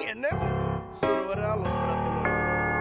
nije, ne mogu. Surova realnost, brate moj.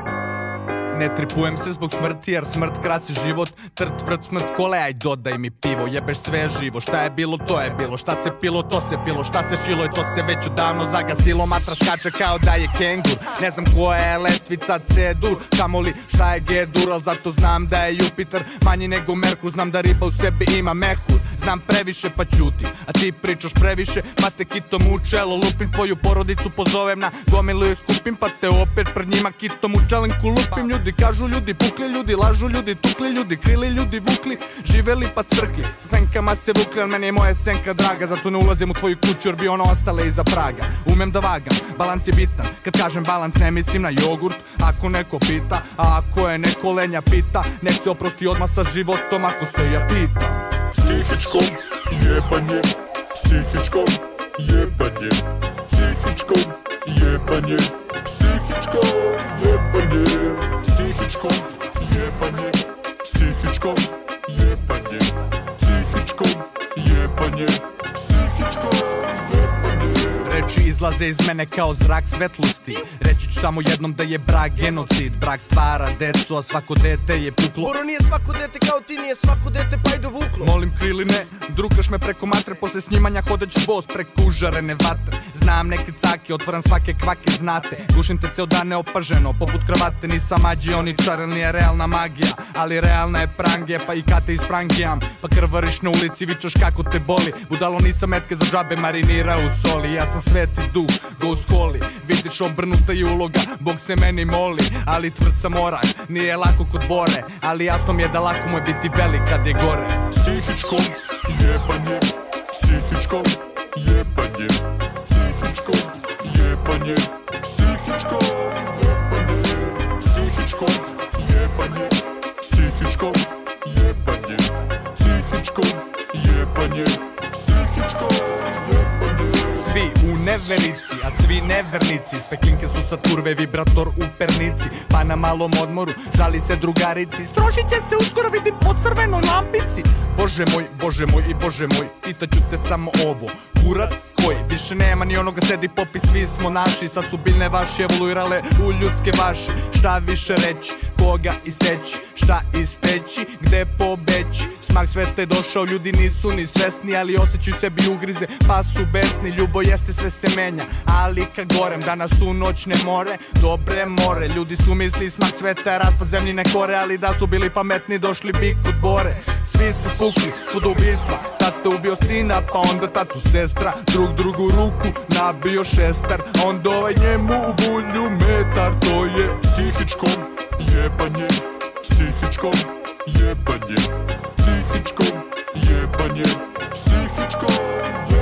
Ne tripujem se zbog smrti jer smrt krasi život. Trt, vrt, smrt, kole, aj dodaj mi pivo. Jebeš sve živo, šta je bilo to je bilo. Šta se pilo to se pilo, šta se šilo je to se već odavno zagasilo. Matra skače kao da je kengur. Ne znam koja je lestvica C-dur, kamoli šta je G-dur. Al zato znam da je Jupiter manji nego Merkur. Znam da riba u sebi ima mehur. Znam previše pa ćutim, a ti pričaš previše. Mate kitom u čelo lupim, tvoju porodicu pozovem na gomilu je skupim, pa te opet pred njima kitom u čelenku lupim. Ljudi kažu, ljudi pukli, ljudi lažu, ljudi tukli, ljudi krili, ljudi vukli, živeli pa crkli. Sa senkama se vukli, al meni je moja senka draga. Zato ne ulazim u tvoju kuću jer bi ono ostale iza praga. Umem da vagam, balans je bitan. Kad kažem balans ne mislim na jogurt, ako neko pita. A ako je neko lenja pita, nek se oprosti odmah sa životom ako se ja pitam. Psihičkom jebanje, psihičkom jebanje, psihičkom jebanje, psihičkom jebanje, psihičkom jebanje, psihičkom jebanje, psihičkom jebanje, psihičkom jebanje. Reči izlaze iz mene kao zrak svetlosti. Reći ću samo jednom da je brak genocid. Brak stvara decu, a svako dete je puklo. Boro, nije svako dete kao ti, nije svako dete pa i dovuklo. Molim krili ne, drukaš me preko matre. Posle snimanja hodeći bos preko užarene vatre. Znam neke cake, otvaram svake kvake, znate. Gušim te ceo dan neopaženo, poput kravate. Nisam mađioničar, nije realna magija, ali realna je prangija, pa i kate isprangijam. Pa krvariš na ulici, vičaš kako te boli. Budalo nisam metke za žabe, marinira u soli. Ja sam sveti duh, ghost holy. Vidiš obrnuta je uloga, Bog se meni moli. Ali tvrd sam orak, nije lako kod bore. Ali jasno mi je da lako mu je biti velik kad je gore. Psihičkom jebanje, psihičkom jebanje, psihičkom jebanje, psihičkom jebanje, psihičkom jebanje, psihičkom jebanje, psihičkom jebanje, psihičkom jebanje. Svi u neverici, a svi nevernici. Sve klinke su sa turve, vibrator u pernici. Pa na malom odmoru žali se drugarici. Strošit će se uskoro, vidim po crvenoj lampici. Bože moj i bože moj, pitaću te samo ovo. Kurac koji više nema ni onoga sedi popis, svi smo naši. Sad su biljne vaši evoluirale u ljudske vaši. Šta više reći, koga iseći, šta ispeći, gde pobeći. Smak sveta je došao, ljudi nisu ni svesni, ali osjećaju sebi ugrize, pa su besni. Ljubo jeste, sve se menja, ali ka gorem. Danas su noćne more, dobre more. Ljudi su misli smak sveta je raspad zemljine kore, ali da su bili pametni došli bi kod bore. Svi su pukli, svuda ubistva. Tata ubio sina, pa onda tatu sestra. Drug drugu ruku nabio šestar, onda ovaj njemu u bulju metar. To je psihičkom jebanje, psihičkom jebanje, psihičkom jebanje, psihičkom jebanje.